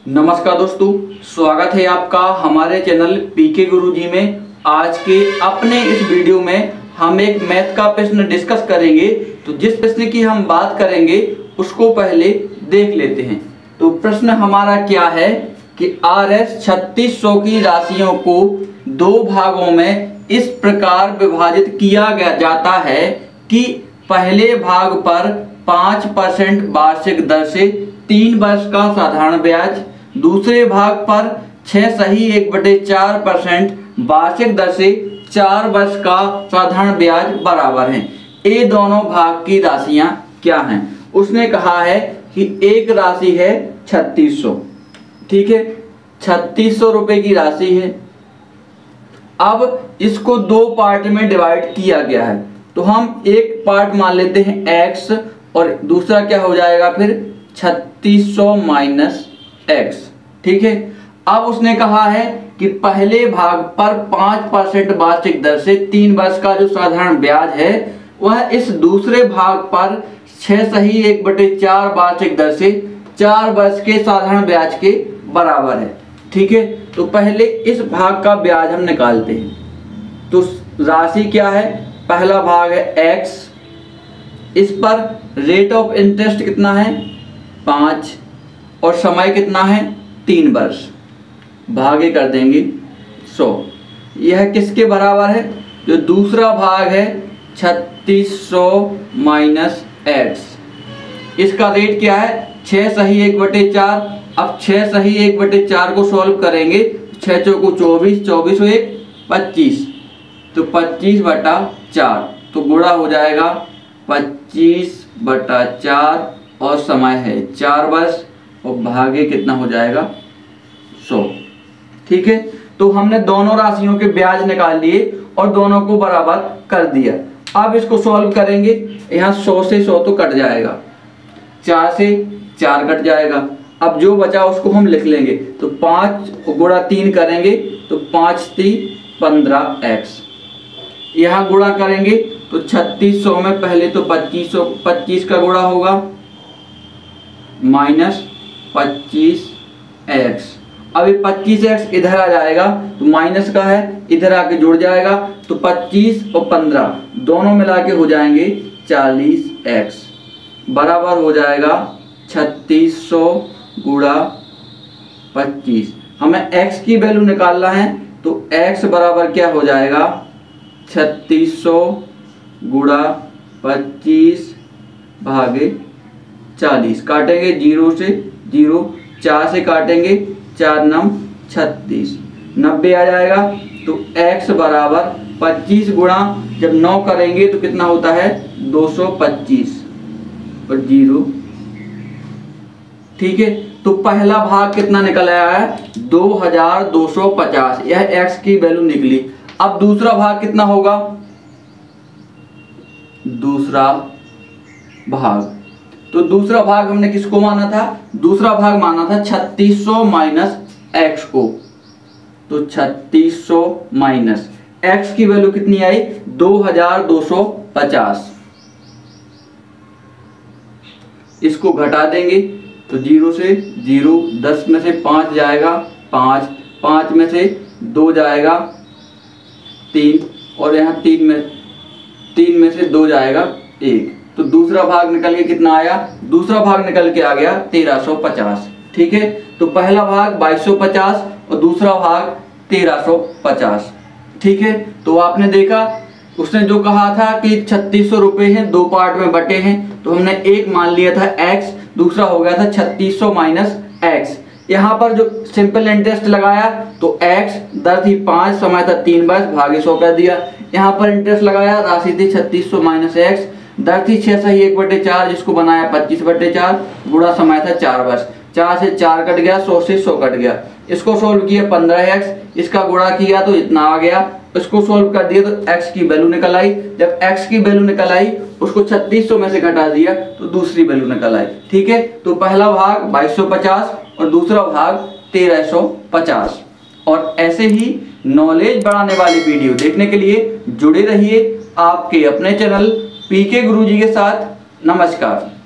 नमस्कार दोस्तों, स्वागत है आपका हमारे चैनल पीके गुरुजी में। आज के अपने इस वीडियो में हम एक मैथ का प्रश्न डिस्कस करेंगे। तो जिस प्रश्न की हम बात करेंगे उसको पहले देख लेते हैं। तो प्रश्न हमारा क्या है कि RS 3600 की राशियों को दो भागों में इस प्रकार विभाजित किया जाता है कि पहले भाग पर 5% वार्षिक दर से 3 वर्ष का साधारण ब्याज, दूसरे भाग पर 6.1/4% वार्षिक दर से 4 वर्ष का साधारण ब्याज बराबर हैं। ये दोनों भाग की राशियां क्या हैं? उसने कहा है कि एक राशि है 3600, ठीक है, 3600 रुपए की राशि है। अब इसको दो पार्ट में डिवाइड किया गया है। तो हम एक पार्ट मान लेते हैं x और दूसरा क्या हो जाएगा फिर 3600 माइनस x, ठीक है। अब उसने कहा है कि पहले भाग पर 5% वार्षिक दर से 3 वर्ष का जो साधारण ब्याज है वह इस दूसरे भाग पर 6.1/4 वार्षिक दर से 4 वर्ष के साधारण ब्याज के बराबर है, ठीक है। तो पहले इस भाग का ब्याज हम निकालते हैं। तो राशि क्या है? पहला भाग है x, इस पर रेट ऑफ इंटरेस्ट कितना है 5 और समय कितना है 3 वर्ष, भागे कर देंगे 100। यह किसके बराबर है? जो दूसरा भाग है 3600 माइनस x, इसका रेट क्या है 6.1/4। अब 6.1/4 को सॉल्व करेंगे, 6 चौको 24, 24 और 1 25, तो 25/4, तो गुणा हो जाएगा 25/4 और समय है 4 वर्ष और भागे कितना हो जाएगा 100, ठीक है। तो हमने दोनों राशियों के ब्याज निकाल लिए और दोनों को बराबर कर दिया। अब इसको सॉल्व करेंगे, यहाँ 100 से 100 तो कट जाएगा, 4 से 4 कट जाएगा। अब जो बचा उसको हम लिख लेंगे। तो 5 गुणा 3 करेंगे तो 5 3 15x, यहाँ गुणा करेंगे तो 3600 में पहले तो 25 का गुणा होगा माइनस 25x। अब ये 25x इधर आ जाएगा तो माइनस का है, इधर आके जुड़ जाएगा तो 25 और 15 दोनों मिला के हो जाएंगे 40x, बराबर हो जाएगा 3600 गुणा 25। हमें x की वैल्यू निकालना है तो x बराबर क्या हो जाएगा 3600 गुणा 25 भागे 40। काटेंगे 0 से 0, 4 से काटेंगे 4 9 36, 90 आ जाएगा। तो x बराबर 25 गुणा जब 9 करेंगे तो कितना होता है 225 और 0, ठीक है। तो पहला भाग कितना निकल आया है 2250, यह x की वैल्यू निकली। अब दूसरा भाग कितना होगा? दूसरा भाग, तो दूसरा भाग हमने किसको माना था? दूसरा भाग माना था 3600 माइनस x को। तो 3600 माइनस x की वैल्यू कितनी आई 2250, इसको घटा देंगे तो 0 से 0, 10 में से 5 जाएगा 5, 5 में से 2 जाएगा 3 और यहाँ 3 में से 2 जाएगा 1। तो दूसरा भाग निकल के कितना आया? दूसरा भाग निकल के आ गया 1350, ठीक है। तो पहला भाग 2250 और दूसरा भाग 1350, ठीक है। तो आपने देखा उसने जो कहा था कि 3600 रुपए हैं, दो पार्ट में बटे हैं, तो हमने एक मान लिया था x, दूसरा हो गया था 3600 माइनस x। यहाँ पर जो सिंपल इंटरेस्ट लगाया तो x दर थी 5, समय था 3 वर्ष, भागे 100 कर दिया। यहाँ पर इंटरेस्ट लगाया, राशि थी 3600 माइनस x, दर थी 6.1/4 जिसको बनाया 25/4, गुणा समय था 4 वर्ष, 4 से 4 कट गया, 100 से 100 कट गया। इसको सोल्व किया 15x, इसका गुणा किया तो इतना आ गया, इसको सोल्व कर दिया तो x की वैल्यू निकल आई। जब x की वैल्यू निकल आई उसको 3600 में से घटा दिया तो दूसरी वैल्यू निकल आई, ठीक है। तो पहला भाग 2250 और दूसरा भाग 1350। और ऐसे ही नॉलेज बढ़ाने वाली वीडियो देखने के लिए जुड़े रहिए आपके अपने चैनल पीके गुरुजी के साथ। नमस्कार।